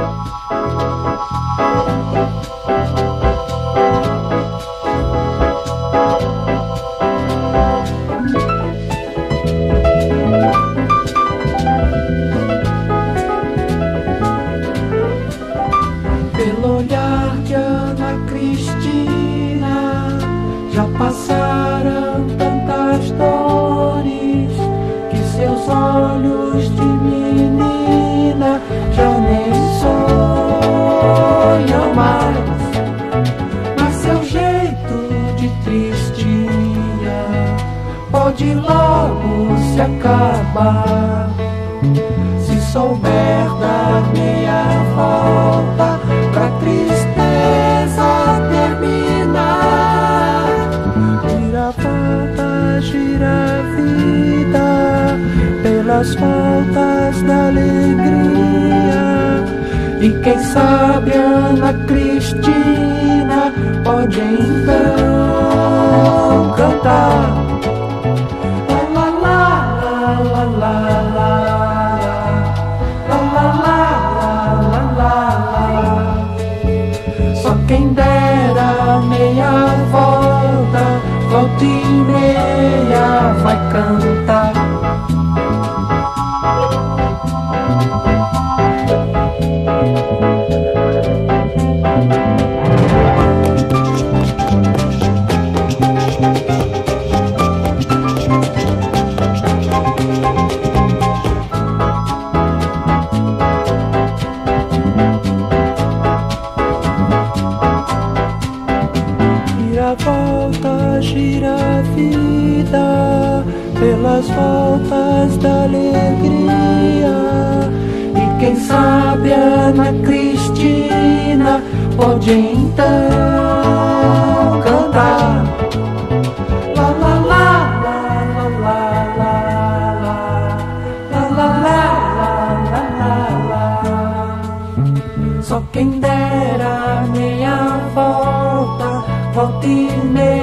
Pelo olhar de Ana Cristina já passaram tantas dores que seus olhos de menina já nem sonham mais. Mas seu jeito de tristia pode logo se acabar se souber dar meia volta pra tristeza terminar. Gira a volta, gira a vida pelas voltas da alegria. E quem sabe Ana Cristina pode então cantar. La la la la la la. Só quem dera meia volta, volta e meia vai cantar. Volta, gira a vida pelas voltas da alegria. E quem sabe Ana Cristina pode então cantar. La la la la la la la la la la. Só quem dera meia volta, volta e meia